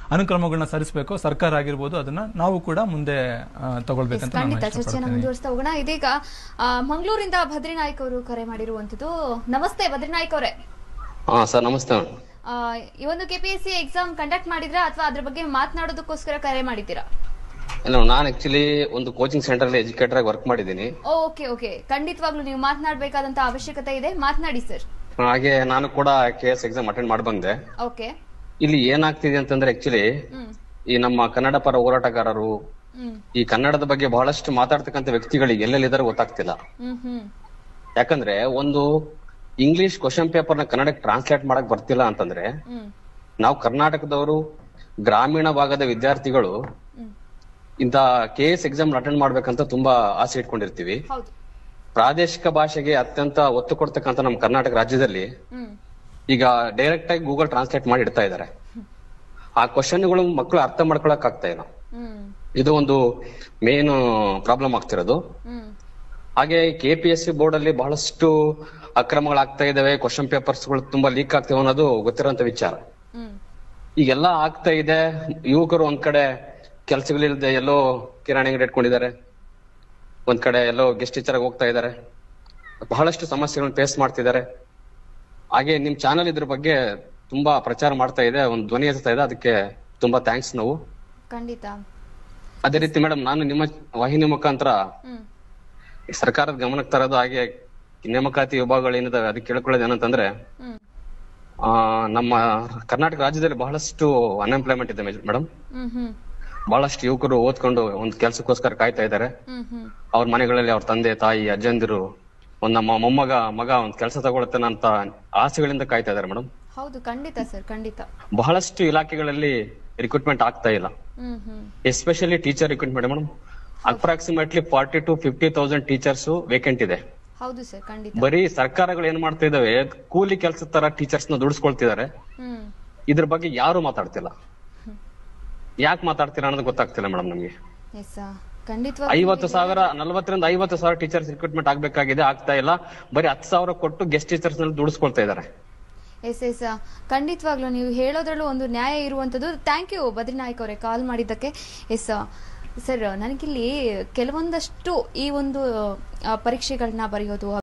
ಅನುಕ್ರಮಗಳನ್ನ ಸರಿಸಬೇಕು ಸರ್ಕಾರ ಆಗಿರ್ಬೋದು, ಅದನ್ನ ನಾವು ಕೂಡ ಮುಂದೆ ತಗೊಳ್ಬೇಕಂತ ಖಂಡಿತ ಚರ್ಚೆನ ಮುಂದುವರಿಸ್ತಾ ಹೋಗೋಣ. ಇದೀಗ ಮಂಗಳೂರಿಂದ ಬದ್ರಿನಾಯ್ಕ್ ಅವರು ಕರೆ ಮಾಡಿರುವಂತದ್ದು. ನಮಸ್ತೆ ಬದ್ರಿನಾಯ್ಕ್ ಅವರೇ. ಸರ್ ನಮಸ್ತೆ. ಈ ಒಂದು ಕೆಪಿಎಸ್ಸಿ ಎಕ್ಸಾಮ್ ಕಂಡಕ್ಟ್ ಮಾಡಿದ್ರಾ ಅಥವಾ ಅದ್ರ ಬಗ್ಗೆ ಮಾತನಾಡೋದಕ್ಕೋಸ್ಕರ ಕರೆ ಮಾಡಿದ್ದೀರಾ? ನಾನು ಆಕ್ಚುಲಿ ಒಂದು ಕೋಚಿಂಗ್ ಸೆಂಟರ್ ಅಲ್ಲಿ ಎಜುಕೇಟರ್ ಆಗಿ ವರ್ಕ್ ಮಾಡಿದ್ದೀನಿ. ಓಕೆ ಓಕೆ, ಖಂಡಿತವಾಗ್ಲೂ ನೀವು ಮಾತನಾಡಬೇಕಾದಂತ ಅವಶ್ಯಕತೆ ಇದೆ, ಮಾತನಾಡಿ ಸರ್. ಹಾಗೆ ನಾನು ಕೂಡ KS ಎಕ್ಸಾಮ್ ಅಟೆಂಡ್ ಮಾಡಿ ಬಂದೆ. ಓಕೆ, ಇಲ್ಲಿ ಏನಾಗ್ತಿದೆ ಅಂತಂದ್ರೆ ಆಕ್ಚುಲಿ ಈ ನಮ್ಮ ಕನ್ನಡ ಪರ ಹೋರಾಟಗಾರರು ಈ ಕನ್ನಡದ ಬಗ್ಗೆ ಬಹಳಷ್ಟು ಮಾತಾಡ್ತಕ್ಕಂಥ ವ್ಯಕ್ತಿಗಳಿಗೆ ಎಲ್ಲೆಲ್ಲಿದ್ದಾರೆ ಗೊತ್ತಾಗ್ತಿಲ್ಲ. ಯಾಕಂದ್ರೆ ಒಂದು ಇಂಗ್ಲಿಷ್ ಕ್ವಶನ್ ಪೇಪರ್ ನ ಕನ್ನಡಕ್ಕೆ ಟ್ರಾನ್ಸ್ಲೇಟ್ ಮಾಡಕ್ ಬರ್ತಿಲ್ಲ ಅಂತಂದ್ರೆ ನಾವು ಕರ್ನಾಟಕದವರು ಗ್ರಾಮೀಣ ಭಾಗದ ವಿದ್ಯಾರ್ಥಿಗಳು ಇಂತ KS ಎಕ್ಸಾಮ್ ಅಟೆಂಡ್ ಮಾಡ್ಬೇಕಂತ ತುಂಬಾ ಆಸೆ ಇಟ್ಕೊಂಡಿರ್ತೀವಿ. ಪ್ರಾದೇಶಿಕ ಭಾಷೆಗೆ ಅತ್ಯಂತ ಒತ್ತು ಕೊಡ್ತಕ್ಕಂಥ ನಮ್ಮ ಕರ್ನಾಟಕ ರಾಜ್ಯದಲ್ಲಿ ಈಗ ಡೈರೆಕ್ಟ್ ಆಗಿ ಗೂಗಲ್ ಟ್ರಾನ್ಸ್ಲೇಟ್ ಮಾಡಿ ಇಡ್ತಾ ಇದಾರೆ. ಆ ಕ್ವಶನ್ಗಳು ಮಕ್ಕಳು ಅರ್ಥ ಮಾಡ್ಕೊಳಕ್ ಆಗ್ತಾ ಇಲ್ಲ. ಇದು ಒಂದು ಮೇನ್ ಪ್ರಾಬ್ಲಮ್ ಆಗ್ತಿರೋದು. ಹಾಗೆ KPSC ಬೋರ್ಡ್ ಅಲ್ಲಿ ಬಹಳಷ್ಟು ಅಕ್ರಮಗಳಾಗ್ತಾ ಇದಾವೆ, ಕ್ವಶನ್ ಪೇಪರ್ಸ್ ಗಳು ತುಂಬಾ ಲೀಕ್ ಆಗ್ತವೆ ಅನ್ನೋದು ಗೊತ್ತಿರೋಂತ ವಿಚಾರ. ಈಗೆಲ್ಲ ಆಗ್ತಾ ಇದೆ. ಯುವಕರು ಒಂದ್ ಕಡೆ ಕೆಲ್ಸಗಳಿಲ್ಲದೆ ಎಲ್ಲೋ ಕಿರಾಣಿ ಅಂಗಡಿ ಇಟ್ಕೊಂಡಿದ್ದಾರೆ, ಒಂದ್ ಕಡೆ ಎಲ್ಲೋ ಗೆಸ್ಟ್ ಟೀಚರ್ ಆಗಿ ಹೋಗ್ತಾ ಇದ್ದಾರೆ, ಬಹಳಷ್ಟು ಸಮಸ್ಯೆಗಳನ್ನ ಫೇಸ್ ಮಾಡ್ತಿದ್ದಾರೆ. ಹಾಗೆ ನಿಮ್ ಚಾನಲ್ ಇದ್ರ ಬಗ್ಗೆ ತುಂಬಾ ಪ್ರಚಾರ ಮಾಡ್ತಾ ಇದೆ, ಒಂದು ಧ್ವನಿ ಎತ್ತಾ ಇದೆ, ಅದಕ್ಕೆ ತುಂಬಾ ಥ್ಯಾಂಕ್ಸ್. ನಾವು ಖಂಡಿತ ಅದೇ ರೀತಿ ಮೇಡಮ್ ನಾನು ನಿಮ್ಮ ವಾಹಿನಿ ಮುಖಾಂತರ ಸರ್ಕಾರದ ಗಮನಕ್ಕೆ ತರೋದು, ಹಾಗೆ ನೇಮಕಾತಿ ವಿಭಾಗಗಳು ಏನಿದಾವೆ ಅದಕ್ಕೆ ಕೇಳ್ಕೊಳ್ಳೋದು ಏನಂತಂದ್ರೆ ನಮ್ಮ ಕರ್ನಾಟಕ ರಾಜ್ಯದಲ್ಲಿ ಬಹಳಷ್ಟು ಅನ್ಎಂಪ್ಲಾಯ್ಮೆಂಟ್ ಇದೆ ಮೇಡಮ್. ಬಹಳಷ್ಟು ಯುವಕರು ಓದ್ಕೊಂಡು ಒಂದ್ ಕೆಲ್ಸಕ್ಕೋಸ್ಕರ ಕಾಯ್ತಾ ಇದ್ದಾರೆ. ಅವ್ರ ಮನೆಗಳಲ್ಲಿ ಅವ್ರ ತಂದೆ ತಾಯಿ ಅಜ್ಜಂದಿರು ಒಂದ್ ನಮ್ಮ ಮೊಮ್ಮಗ ಮಗ ಒಂದ್ ಕೆಲಸ ತಗೊಳುತ್ತೇನೆ ಅಂತ ಆಸೆಗಳಿಂದ ಕಾಯ್ತಾ ಇದಾರೆ ಮೇಡಮ್. ಹೌದು, ಖಂಡಿತ ಸರ್, ಖಂಡಿತ. ಬಹಳಷ್ಟು ಇಲಾಖೆಗಳಲ್ಲಿ ರಿಕ್ರೂಟ್ಮೆಂಟ್ ಆಗ್ತಾ ಇಲ್ಲ, especially teacher recruitment madam. Approximately 40 to 50,000 teachers vacant ಇದೆ. ಹೌದು ಸರ್, ಖಂಡಿತ. ಬರೀ ಸರ್ಕಾರಗಳು ಏನ್ ಮಾಡ್ತಾ ಇದಾವೆ, ಕೂಲಿ ಕೆಲಸದ ತರ ಟೀಚರ್ಸ್ ನ ದುಡಿಸ್ಕೊಳ್ತಿದ್ದಾರೆ. ಇದ್ರ ಬಗ್ಗೆ ಯಾರು ಮಾತಾಡ್ತಿಲ್ಲ. ಯಾಕೆ ಮಾತಾಡ್ತೀರಾ ಅನ್ನೋದು ಗೊತ್ತಾಗ್ತಿಲ್ಲ ಮೇಡಮ್ ನಮ್ಗೆ. 50,000 40,000 to 50,000 ಟೀಚರ್ಸ್ ರಿಕ್ರೂಟ್ಮೆಂಟ್ ಆಗ್ಬೇಕಾಗಿದೆ, ಆಗ್ತಾ ಇಲ್ಲ. ಬರೀ 10,000 ಕೊಟ್ಟು ಗೆಸ್ಟ್ ಟೀಚರ್ಸ್ ನಲ್ಲಿ ದುಡಿಸ್ಕೊಳ್ತಾ ಇದಾರೆ. ಎಸ್ ಖಂಡಿತವಾಗ್ಲೂ ನೀವು ಹೇಳೋದ್ರಲ್ಲೂ ಒಂದು ನ್ಯಾಯ ಇರುವಂತದ್ದು. ಥ್ಯಾಂಕ್ ಯು ಬದ್ರಿನಾಯ್ಕ್ ಅವರೇ ಕಾಲ್ ಮಾಡಿದ್ದಕ್ಕೆ. ಎಸ್ ಸರ್, ನನಗಿಲ್ಲಿ ಕೆಲವೊಂದಷ್ಟು ಈ ಒಂದು ಪರೀಕ್ಷೆಗಳನ್ನ ಬರೆಯೋದು